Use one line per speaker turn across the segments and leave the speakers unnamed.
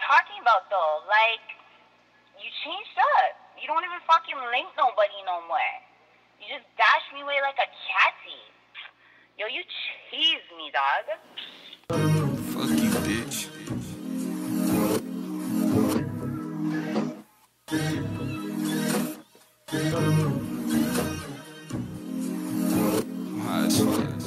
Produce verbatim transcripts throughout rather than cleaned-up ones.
talking about though? Like, you changed up. You don't even fucking link nobody no more. You just dash me away like a catty. Yo, you cheese me, dog.
Fuck you, bitch. I'm high as fuck.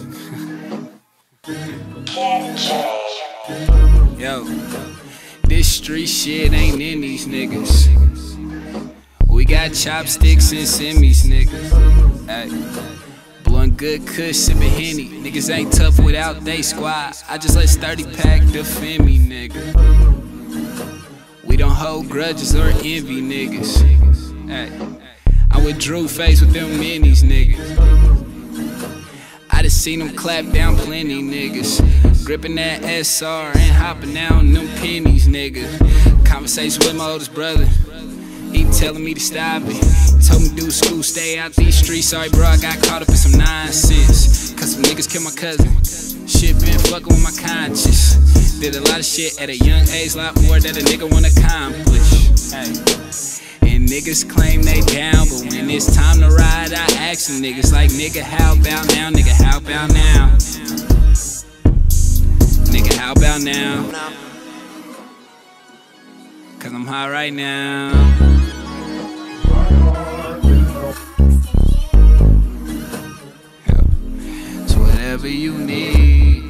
Yo, this street shit ain't in these niggas. We got chopsticks and semis, niggas. Ay. Blowing good kush, sippin' Henny. Niggas ain't tough without they squad. I just let thirty pack defend me, nigga. We don't hold grudges or envy, niggas. Ay. I'm with Drew Face with them minis, niggas. I just seen them clap down plenty, niggas. Gripping that S R and hopping down them pennies, nigga. Conversation with my oldest brother. He telling me to stop it. Told me do school, stay out these streets. Sorry, bro, I got caught up in some nonsense. Cause some niggas killed my cousin. Shit been fucking with my conscience. Did a lot of shit at a young age, lot more that a nigga wanna accomplish. Hey. And niggas claim they down, but when it's time to ride, I ask them niggas like, nigga, how about now? Nigga, how about now? Nigga, how about now? Cause I'm high right now. Yeah. So whatever you need.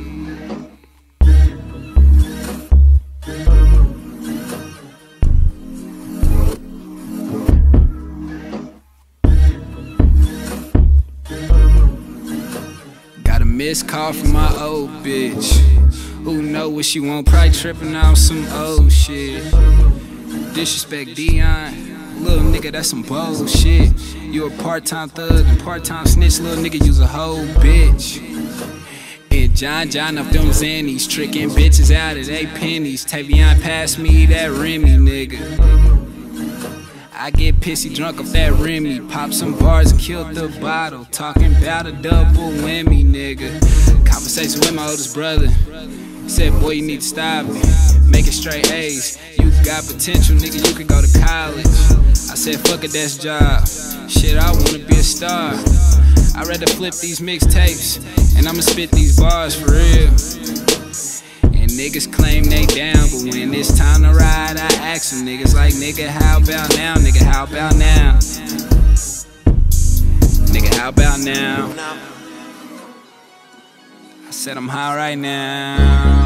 Got a missed call from my old bitch. Who know what she want? Probably tripping out some old shit. Disrespect Dion, little nigga, that's some bullshit. You a part-time thug and part-time snitch, little nigga, you's a whole bitch. And John John up them Xannies, tricking bitches out of they pennies. Tavion pass me that Remy, nigga. I get pissy drunk off that Remy, pop some bars and kill the bottle. Talking about a double whammy, nigga. Conversation with my oldest brother. Said, boy, you need to stop it. Making straight A's. You got potential, nigga, you could go to college. I said, fuck it, that's job. Shit, I wanna be a star. I'd rather flip these mixtapes, and I'ma spit these bars for real. And niggas claim they down, but when it's time to ride, I ask them niggas like, nigga, how about now? Nigga, how about now? Nigga, how about now? I said I'm high right now.